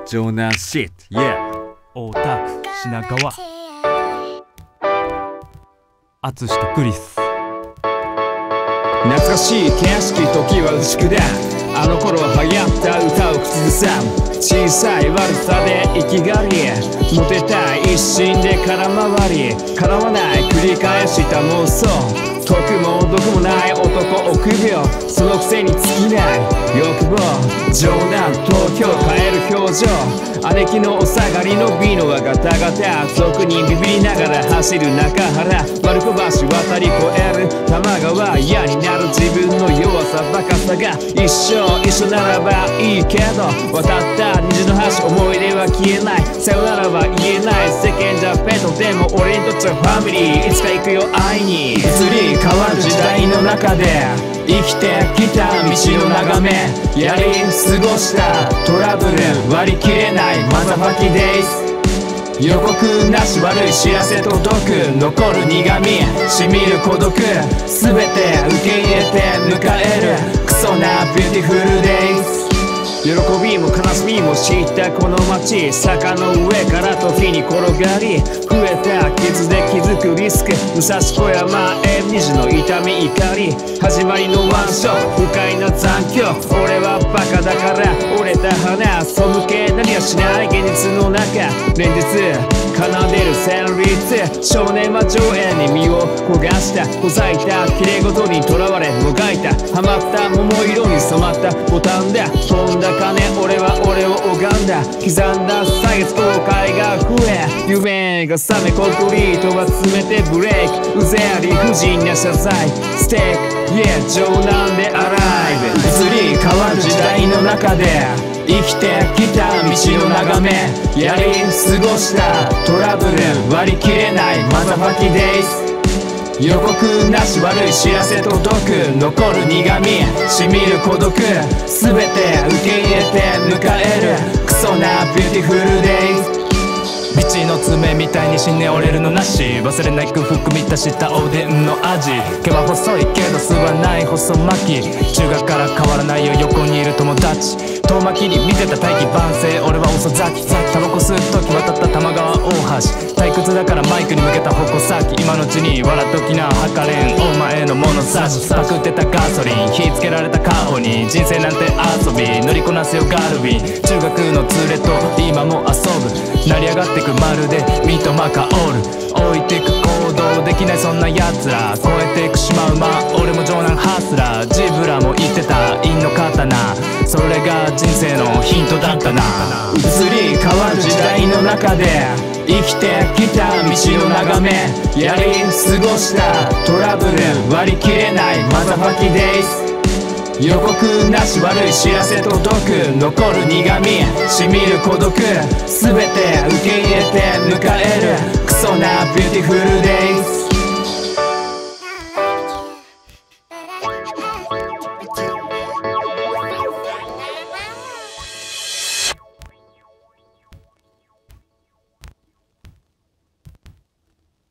城南シット、yeah。 大田区品川淳とクリス。 懐かしい景色、時は宿だ。あの頃流行った歌を口ずさむ。小さい悪さで生きがり、モテたい一心で空回り、叶わない繰り返した妄想。得も毒もない男臆病、そのくせに尽きない欲望。冗談東京変える表情、姉貴のお下がりの美の輪ガタガタ、俗にビビりながら走る中原、丸子橋渡り越える多摩川、嫌になる自分の弱さバカさが一生一緒ならばいいけど、渡った虹の橋思い出は消えない、さよならは言えない世間じゃペットでも俺にとっちゃファミリー、いつか行くよ会いに。移り変わる時代の中で生きてきた道を眺め、やり過ごしたトラブル割り切れないマザファキデイズ、予告なし悪い知らせ届く、残る苦味しみる孤独、全て受け入れて迎えるクソなビューティフルデイズ。喜びも悲しみも知ったこの街、坂の上から時に転がり、増えた傷で気づくリスク、武蔵小山縁日の痛み怒り、始まりのワンショット不快な残響、俺はバカだから折れた花背け何はしない現実の中、連日奏でる旋律、少年は上演に身を焦がした、ほざいた綺麗事にとらわれもがいた、ハマった桃色に染まったボタンだ、飛んだ金俺は俺を拝んだ、刻んだ歳月後悔が増え、夢が覚めコンクリートは詰めてブレイク、うぜ理不尽な謝罪ステーキ、yeah 城南でアライブ。移り変わる時代の中で生きてきた道を眺め、やり過ごしたトラブル割り切れないマザファキデイズ、予告なし悪い知らせ届く、残る苦味しみる孤独、全て受け入れて迎えるクソなビューティフルデイズ。 道の爪みたいに死ね折れるのなし、忘れない空腹満たしたおでんの味、毛は細いけど吸わない細巻き、中学から変わらないよ横にいる友達、遠巻きに見てた大器晩成、俺は遅咲き、タバコ吸う時渡った玉川大橋、退屈だからマイクに向けた矛先、今のうちに笑っときなはかれんお前の物差し、パクってたガソリン火つけられた顔に、人生なんて遊び乗りこなすよガルビン、中学の連れと今も遊ぶ、成り上がってくまるでミトマカオール、置いてく行動できないそんな奴ら、超えてくしまう俺も城南ハスラー、ジブラも言ってた陰の刀、それが人生のヒントだったな。 移り変わる時代の中で生きてきた道を眺め、やり過ごしたトラブル割り切れないマザファキデイズ、予告なし悪い知らせ届く、残る苦味しみる孤独、全て受け入れて迎えるクソなビューティフルデイズ。